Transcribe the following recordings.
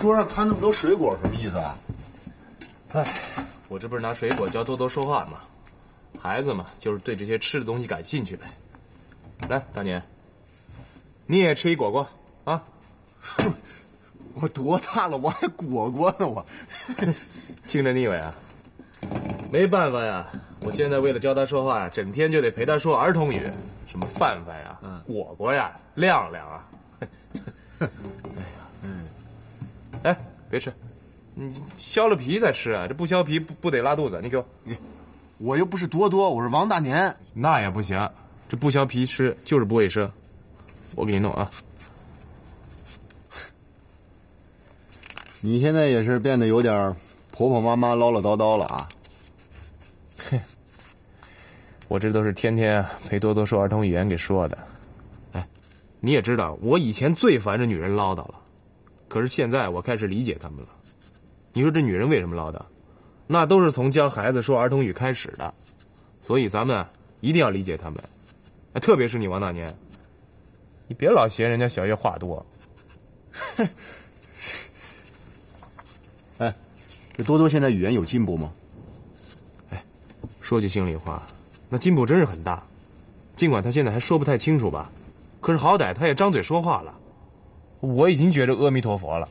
桌上摊那么多水果，什么意思啊？ 哎，我这不是拿水果教多多说话吗？孩子嘛，就是对这些吃的东西感兴趣呗。来，大年，你也吃一果果啊？ 我多大了，我还果果呢我。 听着腻歪啊！没办法呀，我现在为了教他说话呀，整天就得陪他说儿童语，什么范范呀、果果呀、亮亮啊。哎呀，哎，别吃，你削了皮再吃啊！这不削皮不得拉肚子？你给我。 我又不是多多，我是王大年。 那也不行，这不削皮吃就是不卫生。我给你弄啊。 你现在也是变得有点婆婆妈妈唠唠叨叨了啊。 我这都是天天陪多多说儿童语言给说的。哎，你也知道，我以前最烦这女人唠叨了，可是现在我开始理解她们了。你说这女人为什么唠叨？那都是从教孩子说儿童语开始的，所以咱们一定要理解她们。特别是你王大年，你别老嫌人家小叶话多。 哎，这多多现在语言有进步吗？ 哎，说句心里话，那进步真是很大。尽管他现在还说不太清楚吧，可是好歹他也张嘴说话了。我已经觉着阿弥陀佛了。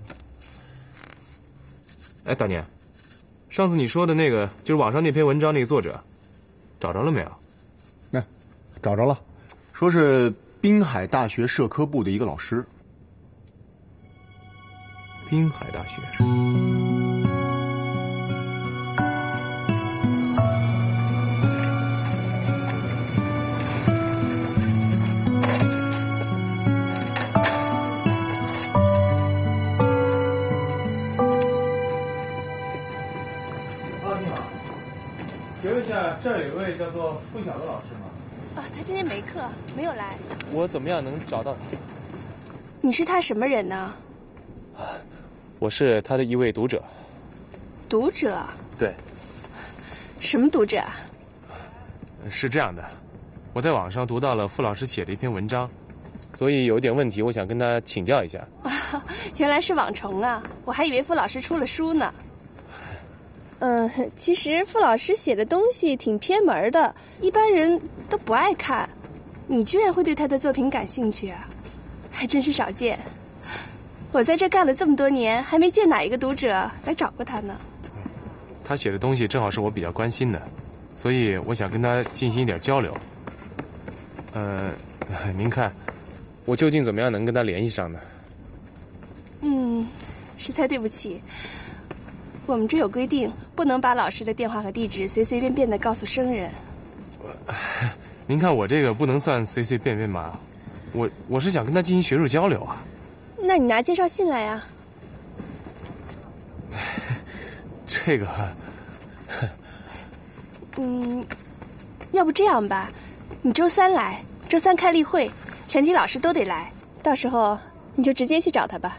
哎，大年，上次你说的那个，就是网上那篇文章那个作者，找着了没有？ 那、找着了，说是滨海大学社科部的一个老师。 滨海大学。你好，请问一下，这儿有位叫做付晓的老师吗？ 啊，他今天没课，没有来。 我怎么样能找到他？ 你是他什么人呢？ 我是他的一位读者。 读者？ 对。 什么读者啊？ 是这样的，我在网上读到了傅老师写的一篇文章，所以有点问题，我想跟他请教一下。 原来是网虫啊，我还以为傅老师出了书呢。其实傅老师写的东西挺偏门的，一般人都不爱看。你居然会对他的作品感兴趣啊，还真是少见。我在这干了这么多年，还没见哪一个读者来找过他呢。 他写的东西正好是我比较关心的，所以我想跟他进行一点交流。您看，我究竟怎么样能跟他联系上呢？ 实在对不起，我们这有规定，不能把老师的电话和地址随随便便的告诉生人。 您看我这个不能算随随便便吧？我是想跟他进行学术交流啊。 那你拿介绍信来呀。 这个， 要不这样吧，你周三来，周三开例会，全体老师都得来，到时候你就直接去找他吧。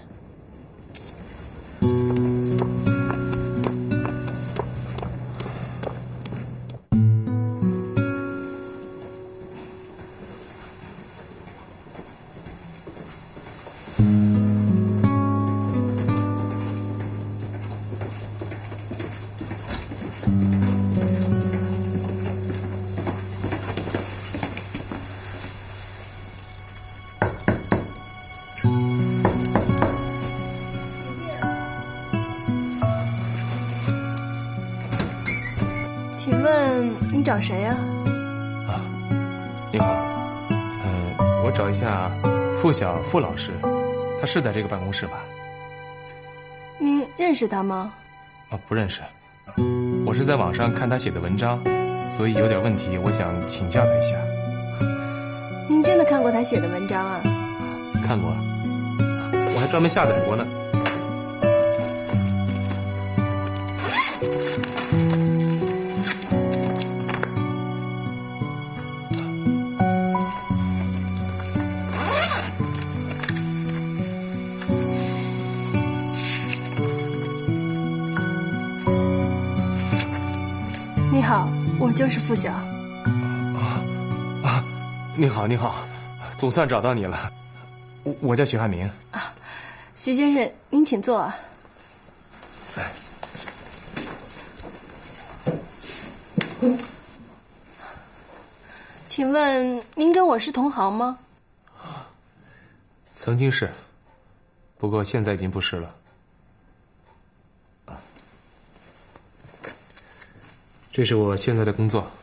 请问你找谁呀？ 你好，我找一下付晓付老师，他是在这个办公室吧？ 您认识他吗？ 不认识，我是在网上看他写的文章，所以有点问题，我想请教他一下。 您真的看过他写的文章啊？ 看过，我还专门下载过呢。 你好，我就是付晓。 你好，总算找到你了。我叫许汉明。 徐先生，您请坐。请问您跟我是同行吗？ 曾经是，不过现在已经不是了。这是我现在的工作。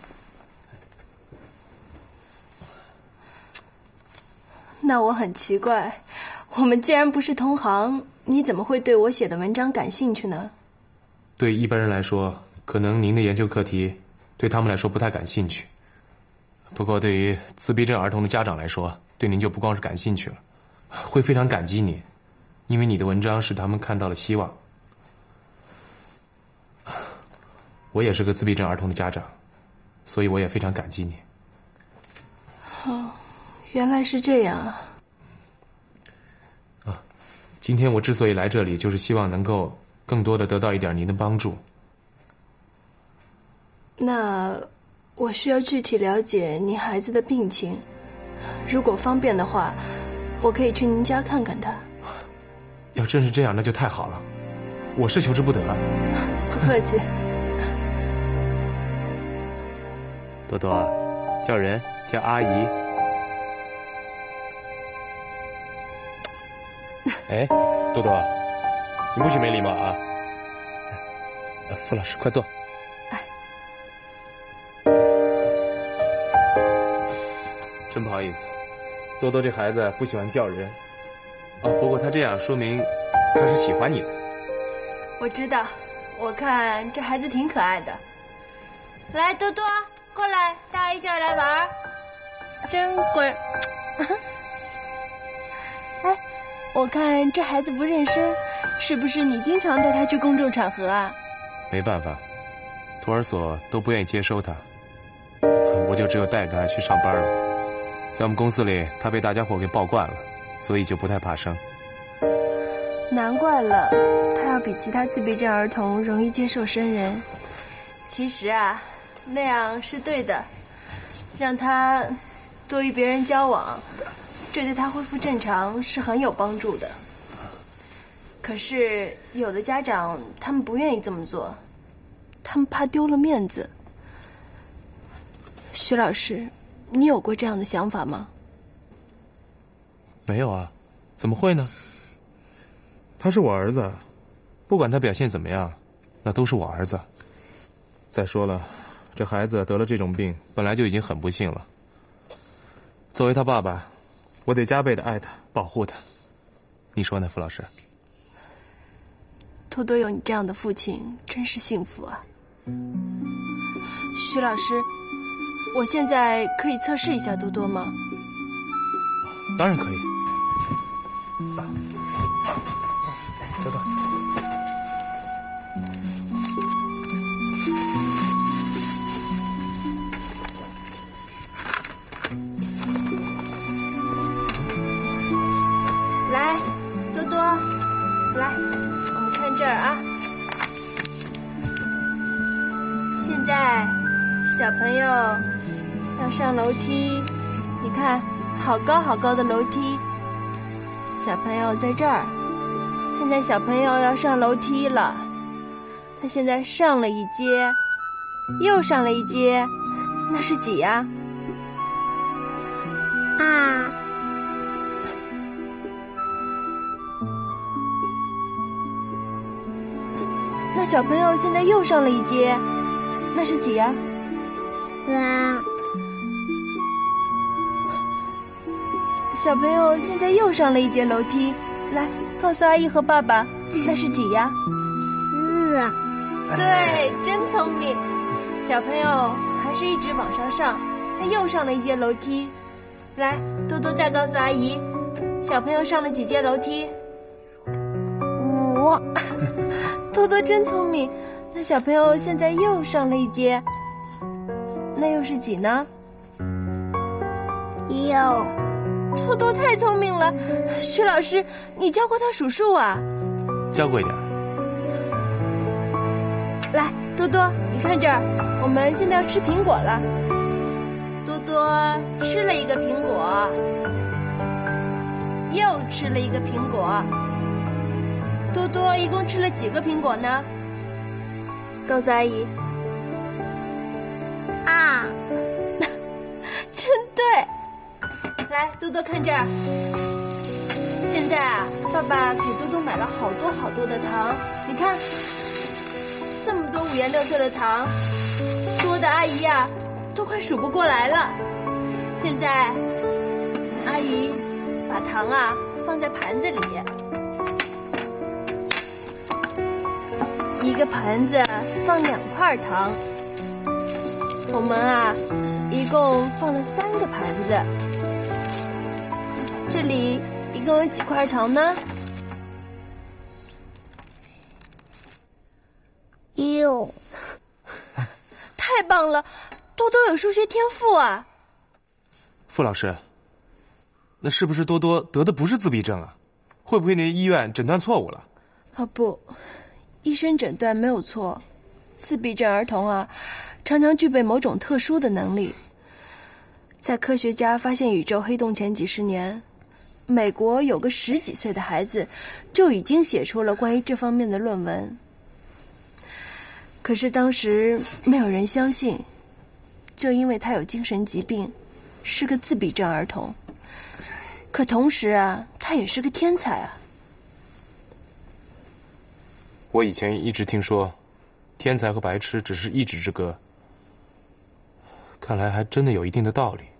那我很奇怪，我们既然不是同行，你怎么会对我写的文章感兴趣呢？ 对一般人来说，可能您的研究课题对他们来说不太感兴趣。不过对于自闭症儿童的家长来说，对您就不光是感兴趣了，会非常感激您，因为你的文章使他们看到了希望。我也是个自闭症儿童的家长，所以我也非常感激你。 哦，原来是这样啊！ 今天我之所以来这里，就是希望能够更多的得到一点您的帮助。 那我需要具体了解您孩子的病情，如果方便的话，我可以去您家看看他。 要真是这样，那就太好了，我是求之不得。 不客气。 多多，叫人叫阿姨。哎，多多，你不许没礼貌啊！傅老师，快坐。真不好意思，多多这孩子不喜欢叫人。不过他这样说明他是喜欢你的。 我知道，我看这孩子挺可爱的。来，多多，过来，大阿姨这儿来玩，真乖。哎，我看这孩子不认生，是不是你经常带他去公众场合啊？ 没办法，托儿所都不愿意接收他，我就只有带着他去上班了。在我们公司里，他被大家伙给抱惯了，所以就不太怕生。 难怪了，他要比其他自闭症儿童容易接受生人。其实啊，那样是对的，让他多与别人交往，这对他恢复正常是很有帮助的。可是有的家长他们不愿意这么做，他们怕丢了面子。徐老师，你有过这样的想法吗？ 没有啊，怎么会呢？他是我儿子，不管他表现怎么样，那都是我儿子。再说了，这孩子得了这种病，本来就已经很不幸了。作为他爸爸，我得加倍的爱他，保护他。你说呢，傅老师？ 多多有你这样的父亲，真是幸福啊！徐老师，我现在可以测试一下多多吗？ 当然可以。多多， 来，多多，来，我们看这儿啊。现在小朋友要上楼梯，你看，好高好高的楼梯。小朋友在这儿，现在小朋友要上楼梯了。他现在上了一阶，又上了一阶，那是几呀？ 2。 那小朋友现在又上了一阶，那是几呀 3。 小朋友现在又上了一阶楼梯，来，告诉阿姨和爸爸，那是几呀 4。 对，真聪明。小朋友还是一直往上上，他又上了一阶楼梯。来，多多再告诉阿姨，小朋友上了几阶楼梯 5。 多多真聪明，那小朋友现在又上了一阶，那又是几呢 6。 多多太聪明了，徐老师，你教过他数数啊？ 教过一点。 来，多多，你看这儿，我们现在要吃苹果了。多多吃了一个苹果，又吃了一个苹果， 多多一共吃了几个苹果呢？告诉阿姨。 2。 真对。来，多多看这儿。现在啊，爸爸给多多买了好多好多的糖，你看，这么多五颜六色的糖，多的阿姨呀，都快数不过来了。现在，阿姨把糖啊放在盘子里，一个盘子放2块糖。我们啊，一共放了3个盘子。这里一共有几块糖呢 6。 太棒了，多多有数学天赋啊！ 傅老师，那是不是多多得的不是自闭症啊？会不会那医院诊断错误了？ 啊不，医生诊断没有错，自闭症儿童啊，常常具备某种特殊的能力。在科学家发现宇宙黑洞前几十年，美国有个10几岁的孩子就已经写出了关于这方面的论文。可是当时没有人相信，就因为他有精神疾病，是个自闭症儿童。可同时啊，他也是个天才啊。 我以前一直听说，天才和白痴只是一指之隔，看来还真的有一定的道理。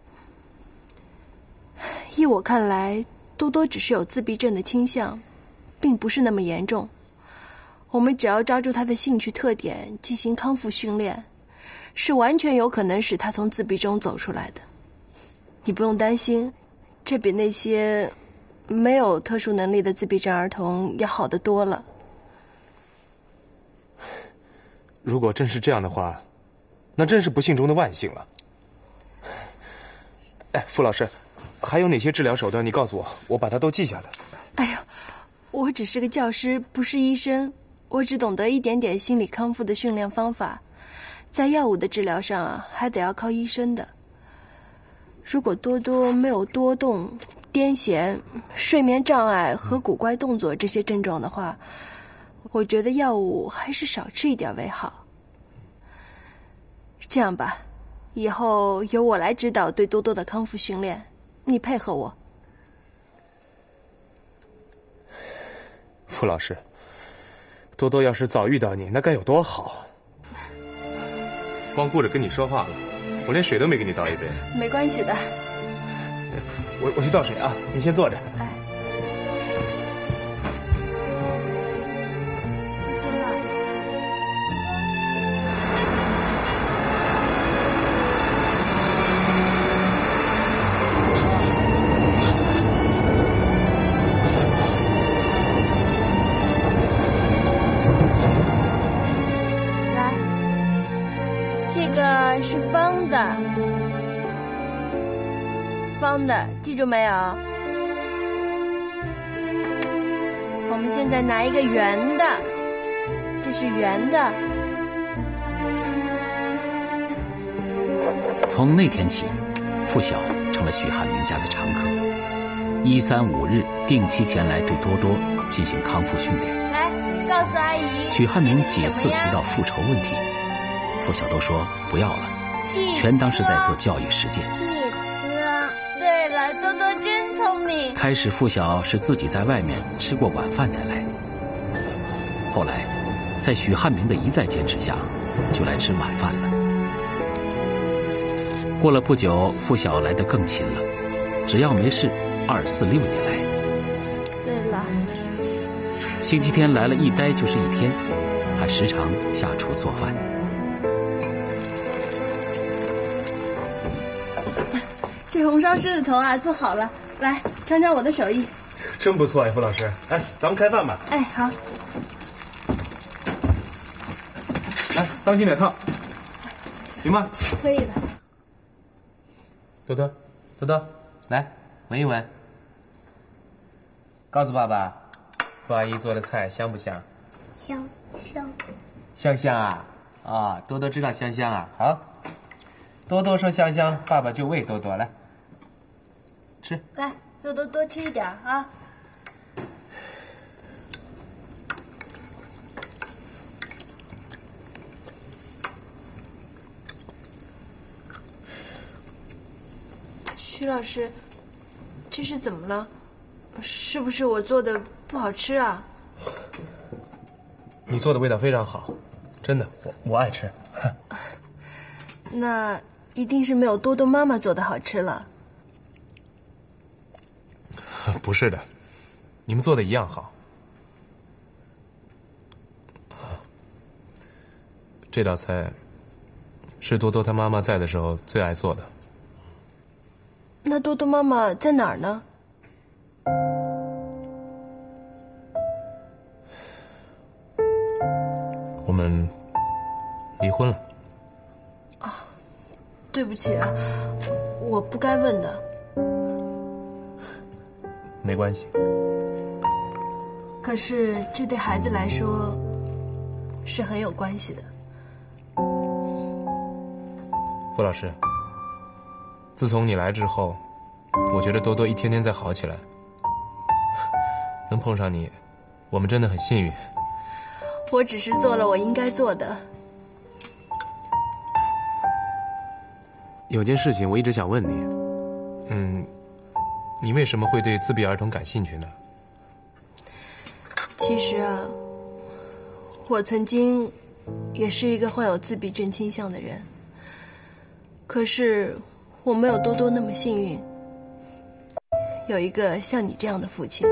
依我看来，多多只是有自闭症的倾向，并不是那么严重。我们只要抓住他的兴趣特点进行康复训练，是完全有可能使他从自闭中走出来的。你不用担心，这比那些没有特殊能力的自闭症儿童要好得多了。 如果真是这样的话，那真是不幸中的万幸了。哎，傅老师，还有哪些治疗手段？你告诉我，我把它都记下来。 哎呦，我只是个教师，不是医生，我只懂得一点点心理康复的训练方法，在药物的治疗上啊，还得要靠医生的。如果多多没有多动、癫痫、睡眠障碍和古怪动作这些症状的话，我觉得药物还是少吃一点为好。这样吧，以后由我来指导对多多的康复训练，你配合我。 傅老师，多多要是早遇到你，那该有多好！光顾着跟你说话了，我连水都没给你倒一杯。 没关系的。 我去倒水啊，你先坐着。 哎。是方的，方的，记住没有？我们现在拿一个圆的，这是圆的。 从那天起，付晓成了许汉明家的常客，1、3、5日定期前来对多多进行康复训练。 来，告诉阿姨。 许汉明几次提到复仇问题，付晓都说不要了，全当是在做教育实践。 汽车。 对了，多多真聪明。 开始付晓是自己在外面吃过晚饭才来，后来在许汉明的一再坚持下，就来吃晚饭了。过了不久，付晓来得更勤了，只要没事，2、4、6也来。 对了， 星期天来了一待就是1天，还时常下厨做饭。 这红烧狮子头啊，做好了，来尝尝我的手艺。 真不错呀，付老师。哎，咱们开饭吧。 哎，好。 来，当心点烫，行吗？ 可以的。 多多，多多，来闻一闻，告诉爸爸，付阿姨做的菜香不香？ 香香。 香香啊！啊，多多知道香香啊。好，多多说香香，爸爸就喂多多来吃。 来，多多多吃一点啊。 徐老师，这是怎么了？是不是我做的不好吃啊？ 你做的味道非常好，真的，我爱吃。 那一定是没有多多妈妈做的好吃了。 不是的，你们做的一样好。这道菜是多多他妈妈在的时候最爱做的。 那多多妈妈在哪儿呢？ 我们离婚了。 啊，对不起啊，我不该问的。 没关系。 可是这对孩子来说是很有关系的。 傅老师，自从你来之后，我觉得多多一天天在好起来。能碰上你，我们真的很幸运。 我只是做了我应该做的。 有件事情我一直想问你，你为什么会对自闭儿童感兴趣呢？ 其实啊，我曾经也是一个患有自闭症倾向的人，可是我没有多多那么幸运，有一个像你这样的父亲。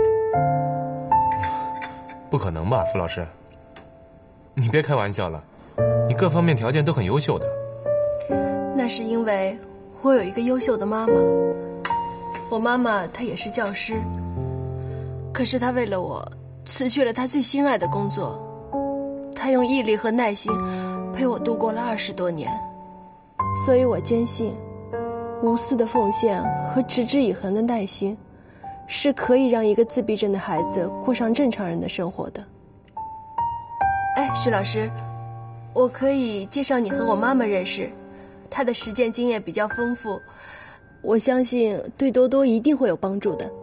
不可能吧，傅老师？你别开玩笑了，你各方面条件都很优秀的。 那是因为我有一个优秀的妈妈。我妈妈她也是教师，可是她为了我辞去了她最心爱的工作，她用毅力和耐心陪我度过了20多年。所以我坚信，无私的奉献和持之以恒的耐心，是可以让一个自闭症的孩子过上正常人的生活的。哎，徐老师，我可以介绍你和我妈妈认识，她的实践经验比较丰富，我相信对多多一定会有帮助的。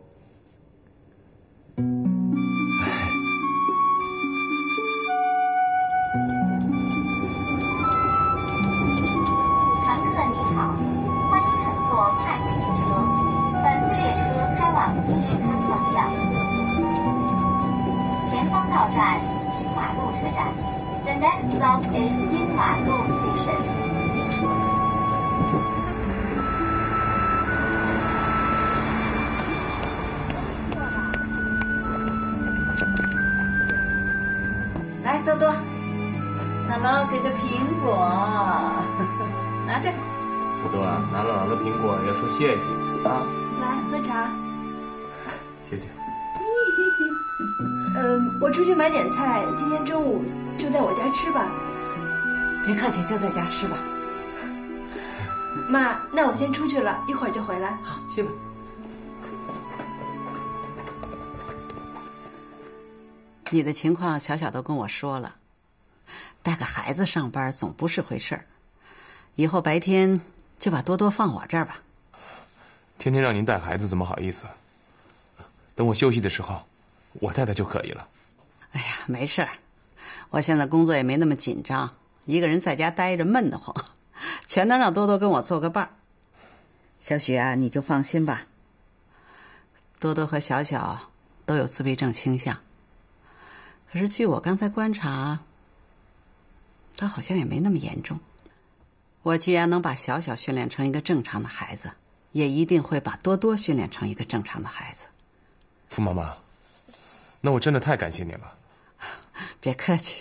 乘客您好，欢迎乘坐快速列车。本次列车开往新石滩方向，前方到站金马路车站。The next stop is 金马路 station。 来，多多，姥姥给个苹果，拿着。 多多啊，拿了姥姥的苹果要说谢谢啊。 来，喝茶。 谢谢。 我出去买点菜，今天中午就在我家吃吧。 别客气，就在家吃吧。 妈，那我先出去了，一会儿就回来。 好，去吧。你的情况小小都跟我说了，带个孩子上班总不是回事儿。以后白天就把多多放我这儿吧。 天天让您带孩子怎么好意思？等我休息的时候，我带他就可以了。 哎呀，没事儿，我现在工作也没那么紧张，一个人在家待着闷得慌，全能让多多跟我做个伴儿。小许啊，你就放心吧。多多和小小都有自闭症倾向，可是据我刚才观察，他好像也没那么严重。我既然能把小小训练成一个正常的孩子，也一定会把多多训练成一个正常的孩子。 傅妈妈，那我真的太感谢你了。 别客气。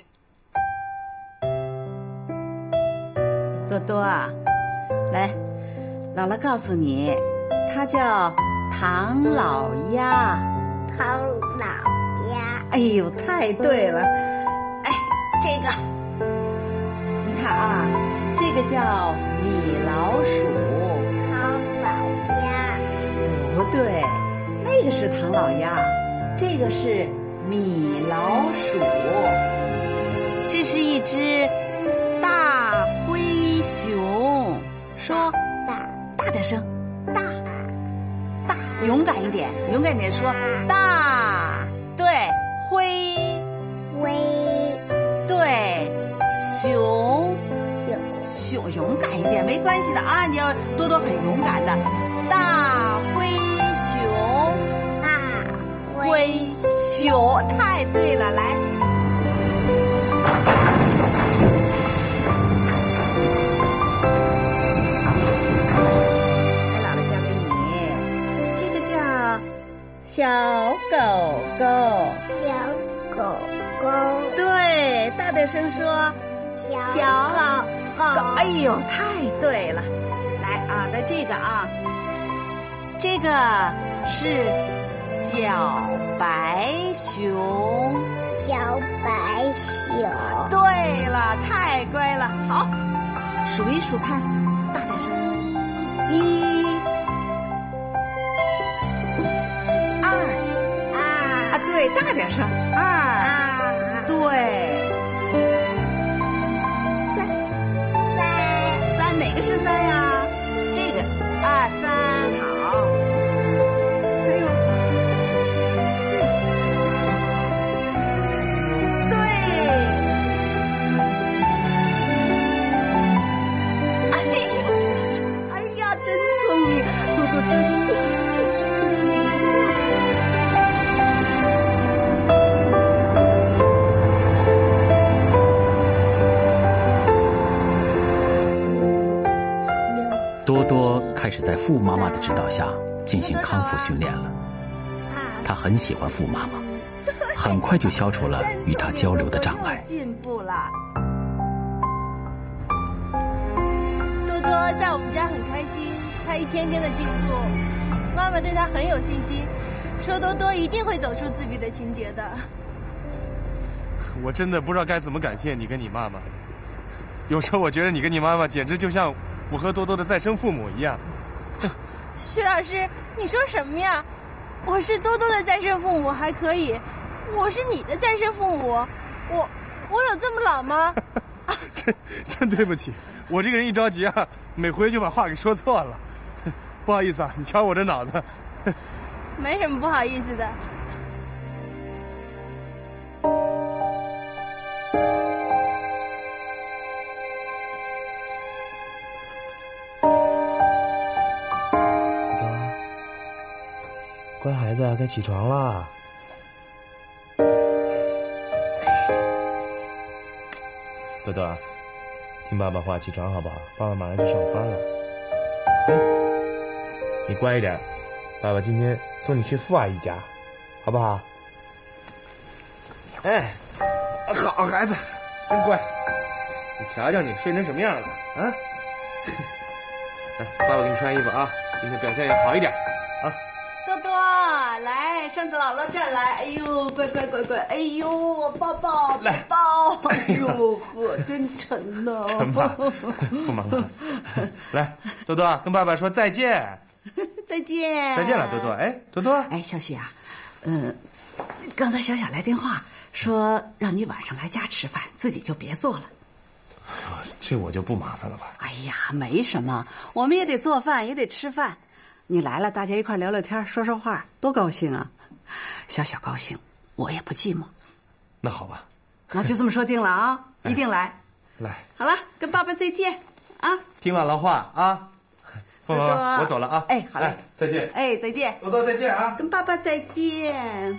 多多啊，来，姥姥告诉你，他叫唐老鸭。 唐老鸭。 哎呦，太对了！哎，这个，你看啊，这个叫米老鼠。 唐老鸭。 不对，那个是唐老鸭，这个是米老鼠。这是一只大灰熊。说大点声，大，勇敢一点，勇敢一点说大。对，灰，对，熊，勇敢一点，没关系的啊！你要多多很勇敢的。 大灰熊， 大灰熊，太对了，来。姥姥教给你，这个叫小狗狗。 小狗狗， 对，大点声说。 小狗狗， 哎呦，太对了！来啊，在这个啊，这个是小白熊。 小白熊， 对了，太乖了。好，数一数看，大点声。1、2啊，对，大点声。2，对。哪个是3呀？这个3，好。还有4，对。哎呀，真聪明，多多真聪明。 多多开始在傅妈妈的指导下进行康复训练了。他很喜欢傅妈妈，很快就消除了与他交流的障碍。 进步了。 多多在我们家很开心，他一天天的进步，妈妈对他很有信心，说多多一定会走出自闭的情节的。 我真的不知道该怎么感谢你跟你妈妈。有时候我觉得你跟你妈妈简直就像我和多多的再生父母一样。 徐老师，你说什么呀？我是多多的再生父母还可以，我是你的再生父母，我有这么老吗？ 真对不起，我这个人一着急啊，每回就把话给说错了。不好意思啊，你瞧我这脑子。 没什么不好意思的。 乖孩子，该起床了。多多，听爸爸话，起床好不好？爸爸马上就上班了。你乖一点，爸爸今天送你去傅阿姨家，好不好？哎，好孩子，真乖。你瞧瞧你睡成什么样了啊！来，爸爸给你穿衣服啊，今天表现要好一点啊。 多多，来，上着姥姥这儿来。哎呦，乖乖乖乖，哎呦，我抱抱来抱。哎呦呵，真沉呐。 沉吧，傅妈妈。来，多多跟爸爸说再见。 再见。 再见了，多多。哎，多多。 哎，小许啊，刚才小小来电话说让你晚上来家吃饭，自己就别做了。 这我就不麻烦了吧？ 哎呀，没什么，我们也得做饭，也得吃饭。你来了，大家一块聊聊天，说说话，多高兴啊！小小高兴，我也不寂寞。 那好吧， 那就这么说定了啊，一定来。 来， 好了，跟爸爸再见啊！ 听姥姥话啊。傅妈妈，我走了啊。 哎，好嘞， 再见。 哎，再见。 多多再见啊！ 跟爸爸再见。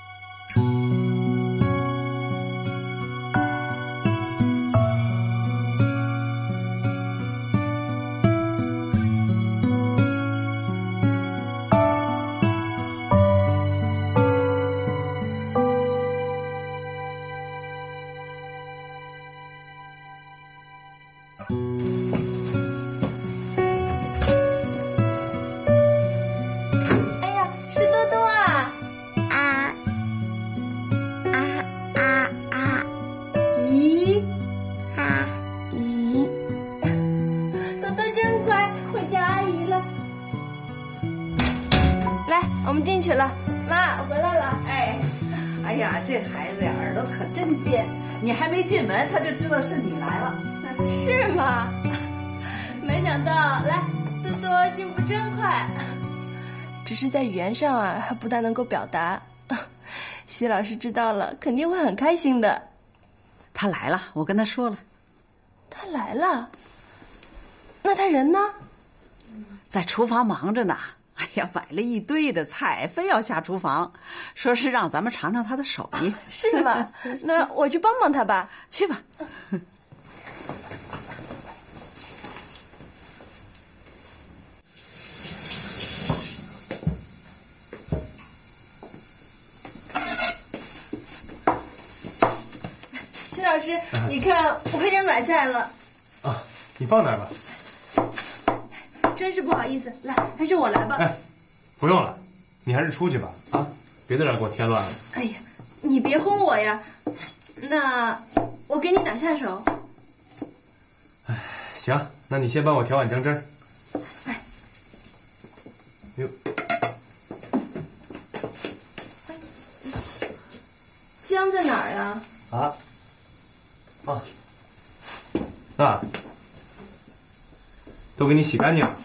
我们进去了，妈，我回来了。 哎呀，这孩子呀，耳朵可真尖，你还没进门，他就知道是你来了。 是吗？没想到，来，多多进步真快。只是在语言上啊，还不大能够表达。徐老师知道了，肯定会很开心的。 他来了，我跟他说了。 他来了？那他人呢？ 在厨房忙着呢。哎呀，买了一堆的菜，非要下厨房，说是让咱们尝尝他的手艺。 是吗？那我去帮帮他吧。 去吧。 徐老师，你看我快点买菜了。 啊，你放哪儿吧。 真是不好意思，来，还是我来吧。 哎，不用了，你还是出去吧，啊，别在这儿给我添乱了。 哎呀，你别轰我呀，那我给你打下手。 哎，行，那你先帮我调碗姜汁儿。 哎， 哟， 姜在哪儿呀？ 都给你洗干净了。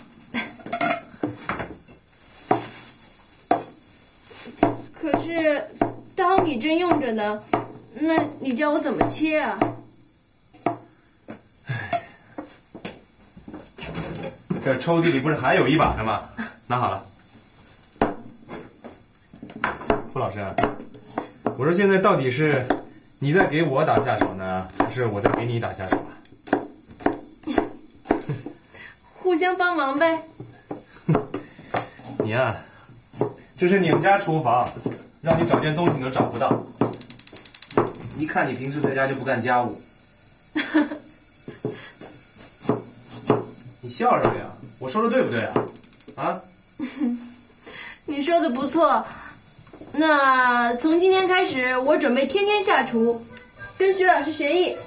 可是，当你正用着呢，那你叫我怎么切啊？ 这抽屉里不是还有一把呢吗？拿好了。傅老师，我说现在到底是你在给我打下手呢，还是我在给你打下手啊？ 互相帮忙呗。 你呀，这是你们家厨房，让你找件东西你都找不到。一看你平时在家就不干家务。你笑什么呀？我说的对不对啊？啊？ 你说的不错。那从今天开始，我准备天天下厨，跟徐老师学艺。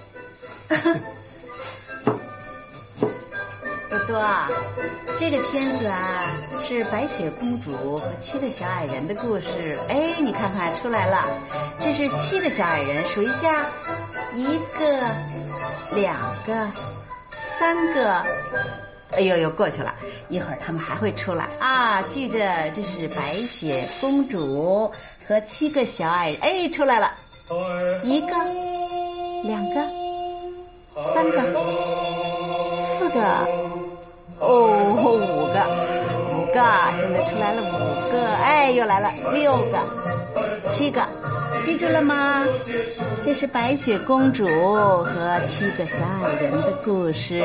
多多，这个片子啊是白雪公主和7个小矮人的故事。哎，你看看出来了，这是7个小矮人，数一下，1个、2个、3个。哎呦呦，过去了，一会儿他们还会出来啊！记着，这是白雪公主和7个小矮人。哎，出来了，1个、2个、3个、4个。哦，5个，现在出来了5个，哎，又来了6个、7个，记住了吗？这是白雪公主和7个小矮人的故事。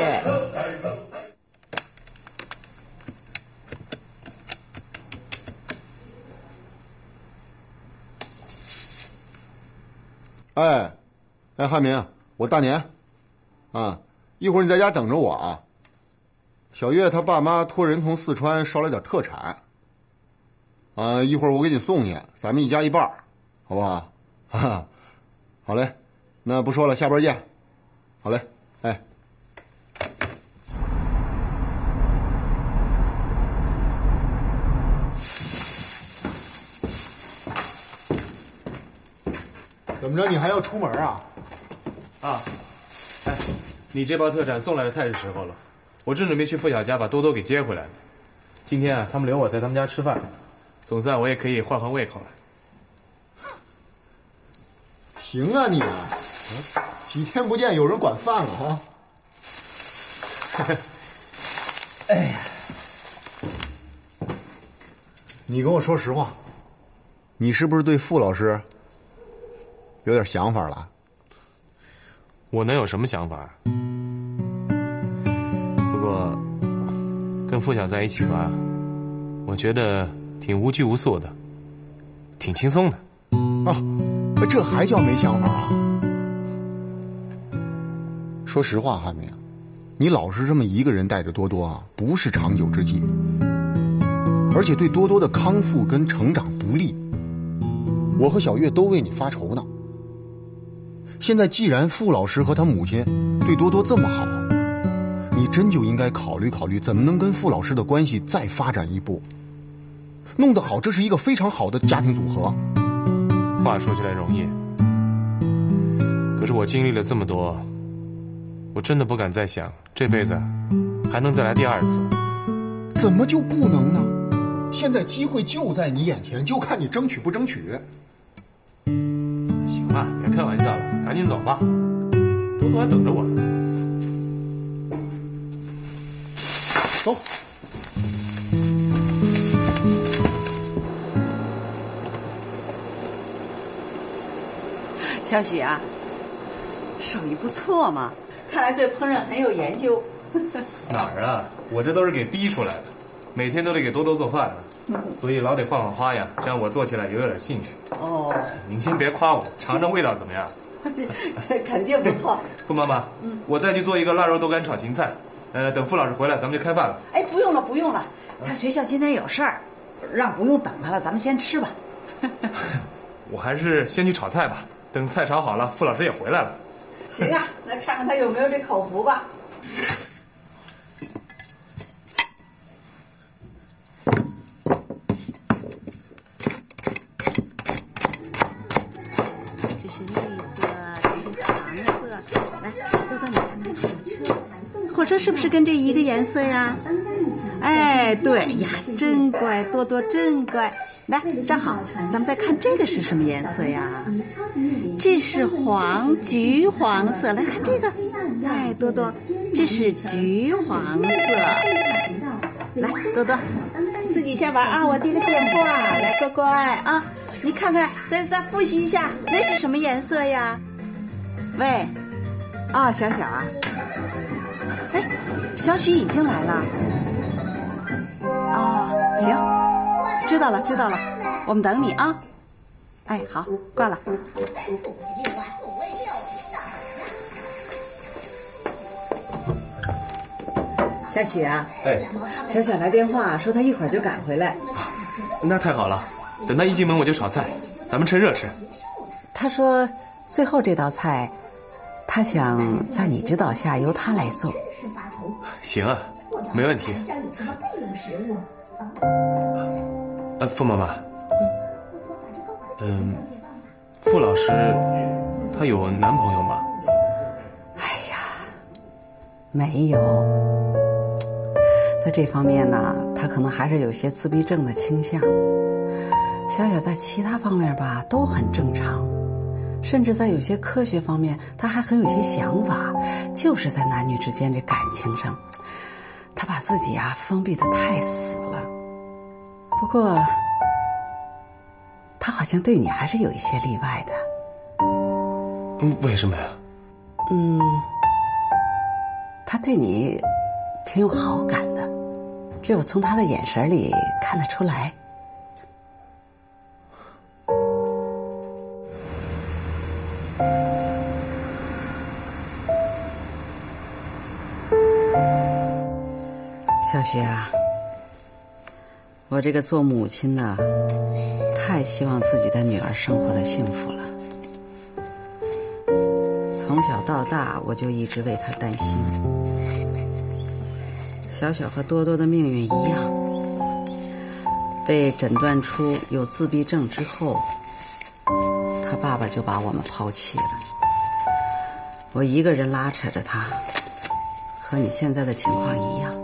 哎，汉民，我大年，啊，一会儿你在家等着我啊。小月他爸妈托人从四川捎来点特产，啊，一会儿我给你送去，咱们一家一半，好不好？哈哈，好嘞，那不说了，下班见。好嘞，哎。怎么着，你还要出门啊？ 啊，哎，你这包特产送来的太是时候了，我正准备去付小家把多多给接回来呢。今天啊，他们留我在他们家吃饭，总算我也可以换换胃口了。 行啊你啊，几天不见有人管饭了哈。哎呀，你跟我说实话，你是不是对傅老师有点想法了？ 我能有什么想法？不过跟付晓在一起吧，我觉得挺无拘无束的，挺轻松的。 啊，这还叫没想法啊？说实话，汉明，你老是这么一个人带着多多啊，不是长久之计，而且对多多的康复跟成长不利。我和小月都为你发愁呢。现在既然傅老师和他母亲对多多这么好，你真就应该考虑考虑怎么能跟傅老师的关系再发展一步，弄得好，这是一个非常好的家庭组合。 话说起来容易，可是我经历了这么多，我真的不敢再想这辈子还能再来第二次。 怎么就不能呢？现在机会就在你眼前，就看你争取不争取。 行了，别开玩笑了，赶紧走吧，多多还等着我呢。 走。 小许啊，手艺不错嘛，看来对烹饪很有研究。 哪儿啊？我这都是给逼出来的，每天都得给多多做饭呢，所以老得放放花样，这样我做起来也有点兴趣。 哦， 您先别夸我，尝尝味道怎么样？ 肯定不错。 傅妈妈，我再去做一个腊肉豆干炒芹菜。等傅老师回来，咱们就开饭了。 哎，不用了，不用了，他学校今天有事儿，让不用等他了，咱们先吃吧。 我还是先去炒菜吧，等菜炒好了，傅老师也回来了。 行啊，那看看他有没有这口福吧。这是绿色，这是黄色。来，豆豆，你看看火车，火车是不是跟这一个颜色呀？哎，对呀，真乖，多多真乖。来，站好，咱们再看这个是什么颜色呀？这是橘黄色。来看这个，哎，多多，这是橘黄色。来，多多，自己先玩啊，我接个电话。来，乖乖啊，你看看，再复习一下，那是什么颜色呀？喂，啊，小小啊，哎，小许已经来了。哦，行，知道了，知道了，我们等你啊。哎，好，挂了。小许啊， 哎， 小小来电话说他一会儿就赶回来。 那太好了，等他一进门我就炒菜，咱们趁热吃。 他说最后这道菜，他想在你指导下由他来做。 行啊，没问题。傅妈妈，傅老师她有男朋友吗？ 哎呀，没有。在这方面呢，他可能还是有些自闭症的倾向。小小在其他方面吧都很正常，甚至在有些科学方面他还很有些想法，就是在男女之间这感情上，他把自己封闭得太死了。不过他好像对你还是有一些例外的。 为什么呀？ 他对你挺有好感的，这我从他的眼神里看得出来。小雪啊，我这个做母亲的太希望自己的女儿生活的幸福了。从小到大我就一直为她担心。小小和多多的命运一样，被诊断出有自闭症之后，他爸爸就把我们抛弃了。我一个人拉扯着他，和你现在的情况一样。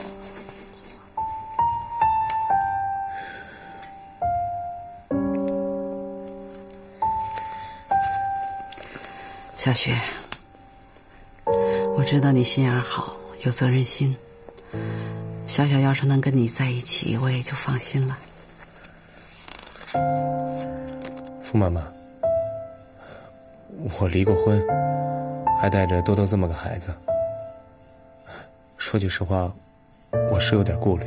小雪，我知道你心眼好，有责任心。小小要是能跟你在一起，我也就放心了。 傅妈妈，我离过婚，还带着多多这么个孩子。说句实话，我是有点顾虑。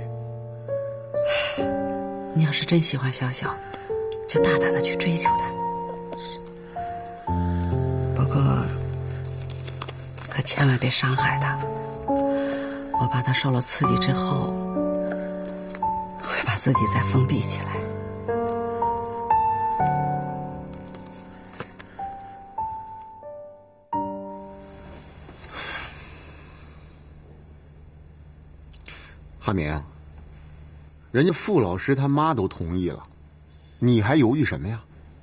你要是真喜欢小小，就大胆的去追求他。不过，可千万别伤害他。我怕他受了刺激之后，会把自己再封闭起来。 哈敏，人家傅老师他妈都同意了，你还犹豫什么呀？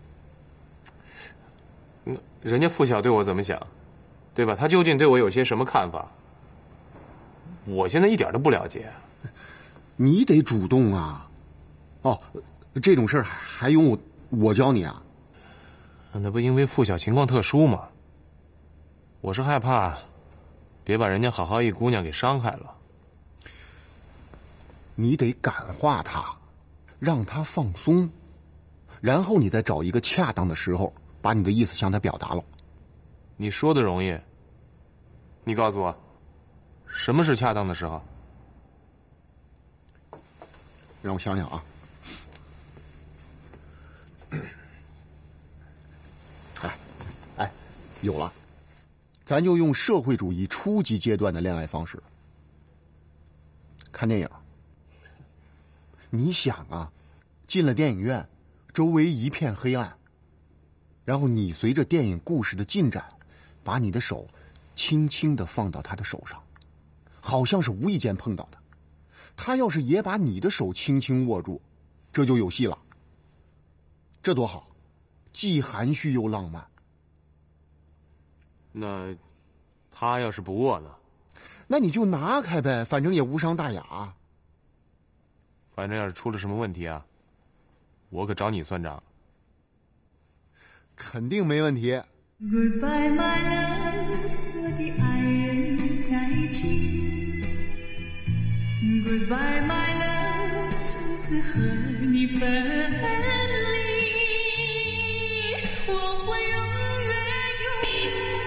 人家傅晓对我怎么想，对吧？他究竟对我有些什么看法？我现在一点都不了解。 你得主动啊！哦，这种事儿还用我教你啊？ 那不因为傅晓情况特殊吗？我是害怕，别把人家好好一姑娘给伤害了。 你得感化她，让她放松，然后你再找一个恰当的时候，把把你的意思向他表达了。 你说的容易，你告诉我，什么是恰当的时候？ 让我想想啊。有了，咱就用社会主义初级阶段的恋爱方式。看电影，你想啊，进了电影院，周围一片黑暗，然后你随着电影故事的进展，把你的手轻轻地放到他的手上，好像是无意间碰到的。他要是也把你的手轻轻握住，这就有戏了。这多好，既含蓄又浪漫。 那他要是不握呢？ 那你就拿开呗，反正也无伤大雅。 反正要是出了什么问题啊，我可找你算账。 肯定没问题。 Goodbye, my love， 我的爱人再见。Goodbye, my love， 从此和你分离，我会永远永远。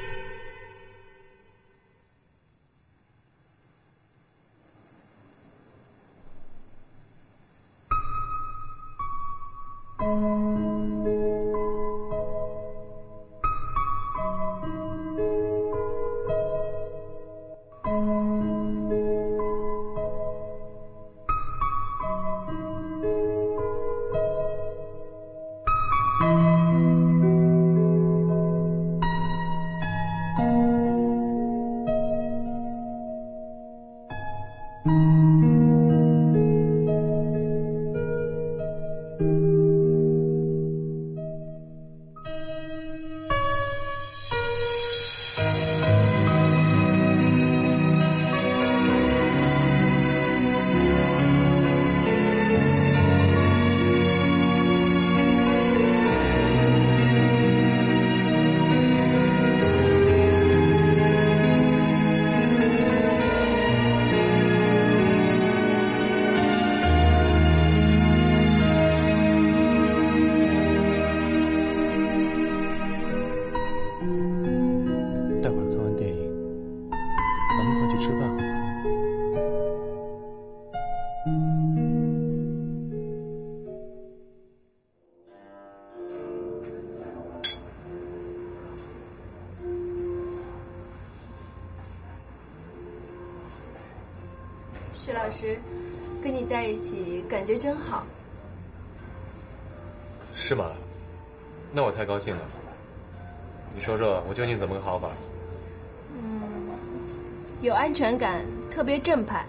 徐老师，跟你在一起感觉真好。 是吗？那我太高兴了。你说说，我究竟怎么个好法？ 有安全感，特别正派。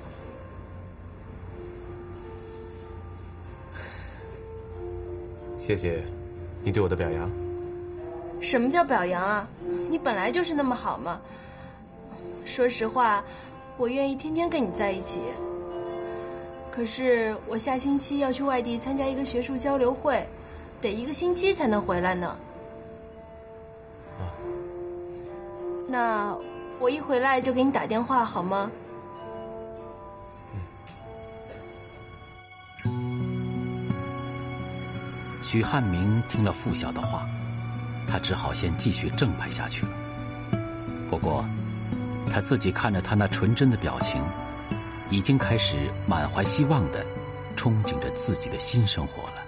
谢谢你对我的表扬。 什么叫表扬啊？你本来就是那么好嘛。说实话，我愿意天天跟你在一起。可是我下星期要去外地参加一个学术交流会，得1个星期才能回来呢。那我一回来就给你打电话好吗？ 许汉明听了付晓的话，他只好先继续正派下去了。不过，他自己看着他那纯真的表情，已经开始满怀希望地憧憬着自己的新生活了。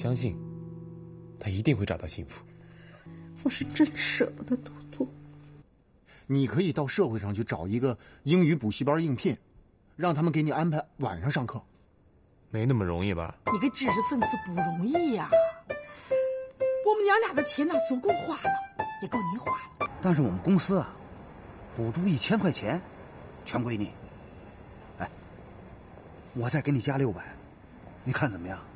相信，他一定会找到幸福。 我是真舍不得多多。 你可以到社会上去找一个英语补习班应聘，让他们给你安排晚上上课。 没那么容易吧？ 你个知识分子不容易呀、我们娘俩的钱呢，足够花了，也够你花了。 但是我们公司啊，补助1000块钱，全归你。哎，我再给你加600，你看怎么样？